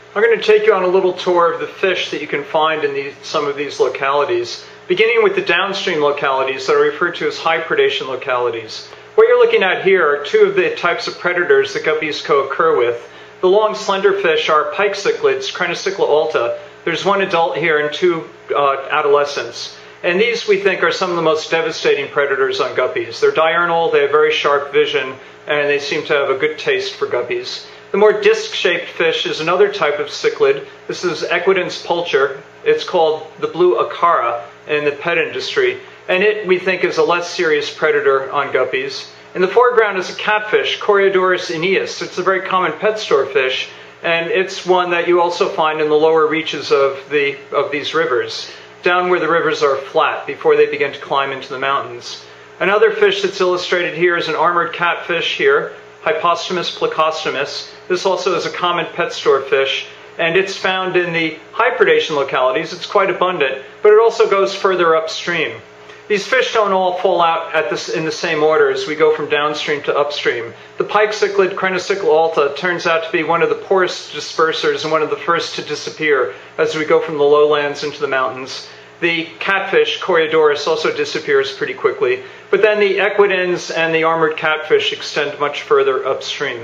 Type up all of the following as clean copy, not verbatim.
I'm going to take you on a little tour of the fish that you can find in some of these localities, beginning with the downstream localities that are referred to as high predation localities. What you're looking at here are two of the types of predators that guppies co-occur with. The long slender fish are pike cichlids, Crenocycla alta. There's one adult here and two adolescents. And these, we think, are some of the most devastating predators on guppies. They're diurnal, they have very sharp vision, and they seem to have a good taste for guppies. The more disc-shaped fish is another type of cichlid. This is Equidens pulcher. It's called the blue acara in the pet industry. And it, we think, is a less serious predator on guppies. In the foreground is a catfish, Coreodorus aeneas. It's a very common pet store fish, and it's one that you also find in the lower reaches of these rivers, down where the rivers are flat before they begin to climb into the mountains. Another fish that's illustrated here is an armored catfish here, Hypostomus plecostomus. This also is a common pet store fish, and it's found in the high predation localities. It's quite abundant, but it also goes further upstream. These fish don't all fall out in the same order as we go from downstream to upstream. The pike cichlid Crenocycla alta turns out to be one of the poorest dispersers and one of the first to disappear as we go from the lowlands into the mountains. The catfish, Coreodorus, also disappears pretty quickly, but then the equidens and the armored catfish extend much further upstream.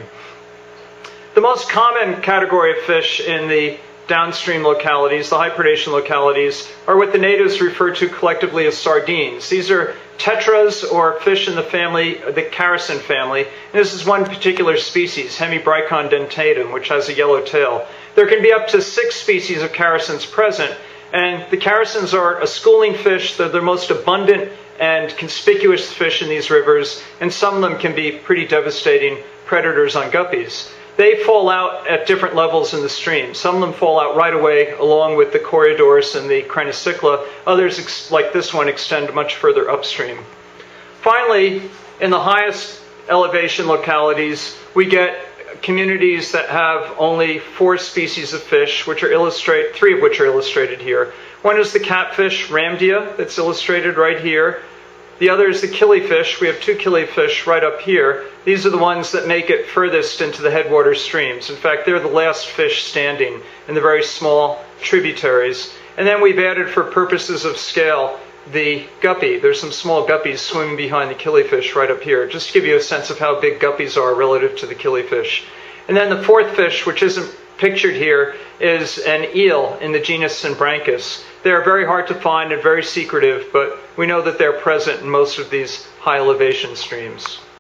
The most common category of fish in the downstream localities, the high predation localities, are what the natives refer to collectively as sardines. These are tetras, or fish in the family, the characin family, and this is one particular species, Hemibricon dentatum, which has a yellow tail. There can be up to 6 species of characins present, and the characins are a schooling fish. They're the most abundant and conspicuous fish in these rivers, and some of them can be pretty devastating predators on guppies. They fall out at different levels in the stream. Some of them fall out right away along with the Coreodorus and the Crenocycla. Others, like this one, extend much further upstream. Finally, in the highest elevation localities, we get communities that have only 4 species of fish, which are 3 of which are illustrated here. One is the catfish, Rhamdia, that's illustrated right here. The other is the killifish. We have 2 killifish right up here. These are the ones that make it furthest into the headwater streams. In fact, they're the last fish standing in the very small tributaries. And then we've added, for purposes of scale, the guppy. There's some small guppies swimming behind the killifish right up here, just to give you a sense of how big guppies are relative to the killifish. And then the 4th fish, which isn't pictured here, is an eel in the genus Synbranchus. They're very hard to find and very secretive, but we know that they're present in most of these high elevation streams.